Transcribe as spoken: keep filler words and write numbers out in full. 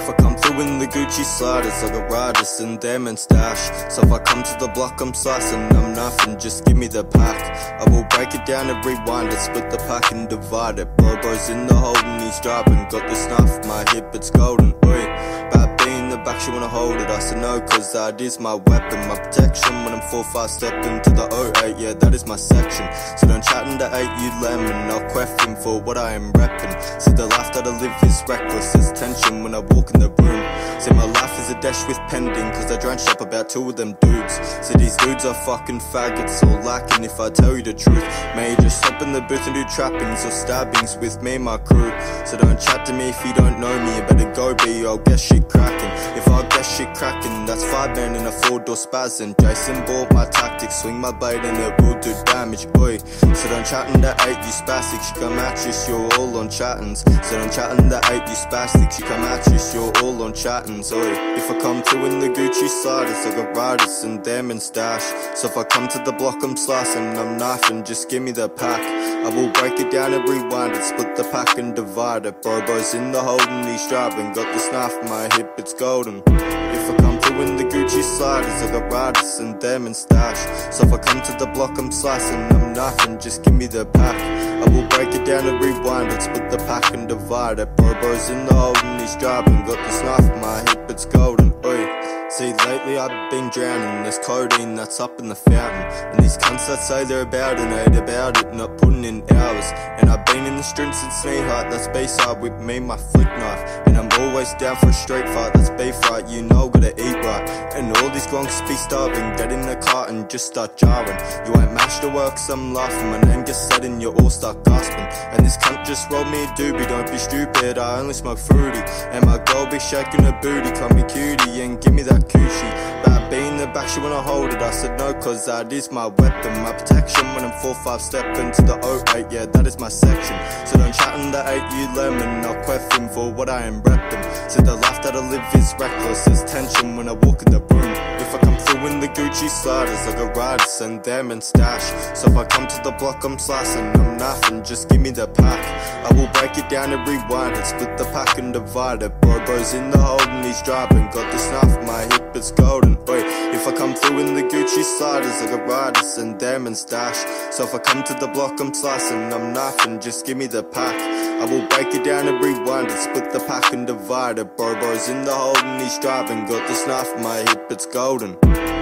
If I come through in the Gucci sliders, I got riders and them and stash. So if I come to the block, I'm slicing, I'm nothing, just give me the pack. I will break it down and rewind it, split the pack and divide it. Bro, bro's in the hole and he's driving, got the snuff, my hip, it's golden. Oi, bad B in the back, she wanna hold it. I said no, cause that is my weapon, my protection. When I'm four five stepping to the oh eight, yeah, that is my section. So don't chat into eight, you lemon, I'll question for what I am repping. See, the life that I live is reckless, there's tension when I walk in the room. See, my life is a dash with pending, cause I drenched up about two of them dudes. See, these dudes are fucking faggots, all lacking if I tell you the truth. May you just hop in the booth and do trappings or stabbings with me and my crew. So don't chat to me if you don't know me, you better go be, I'll get shit cracking. If I get shit cracking, that's five men in a four door spazzing. Jason bought my tactics, swing my blade and it will do damage, boy. So don't chat in the eight, you spastics, you come at us, you're all on chattins. So don't chat in the eight, you spastics, you come at us, you're all on chattins, oi. If I come through in the Gucci sliders, I got riders and them and stash. So if I come to the block, I'm slicing, I'm knifing, just give me the pack. I will break it down and rewind it, split the pack and divide it. Bro, bro's in the hold and he's driving, got the snuff, my hip, it's golden. If I come through in the Gucci sliders, I got riders and them and stash. So if I come to the block, I'm slicing, I'm knifing, just give me the pack. I will break it down and rewind it, split the pack and divide it. Bro, bro's in the hold and he's driving, got the snuff, my hip, it's golden. Oi. See, lately I've been drowning, there's codeine that's up in the fountain. And these cunts that say they're about it, ain't about it, not putting in hours. And I've been in the streets since knee height, that's B-side with me, my flick knife. And I'm always down for a street fight, that's beef right, you know gotta eat right. And all these gonks be starving, get in the car and just start jarring. You ain't mashed to work, so I'm laughing, my name gets said and you all start gasping. And this cunt just rolled me a doobie, don't be stupid, I only smoke fruity. And my girl be shaking her booty, call me cutie and give me that coochie. Bad B in the back, she wanna hold it, I said no, cause that is my weapon, my protection. When I'm four five stepping to the oh eight, yeah, that is my section. So don't chat in the eight, you lemon, I'll question for what I am repping. See, the life that I live is reckless, there's tension when I walk in the room. If I come through in the Gucci sliders, I got riders and them and stash. So if I come to the block, I'm slicing, I'm knifing, just give me the pack. I will break it down and rewind it, split the pack and divide it. Bro, bro's in the hold and he's driving, got the snuff, my hip, it's golden. Oi, if I come through in the Gucci sliders, I got riders and them and stash. So if I come to the block, I'm slicing, I'm knifing, just give me the pack. I will break it down and rewind it, split the pack and divide it. Bro, bro's in the hold and he's driving, got the snuff, my hip, it's golden.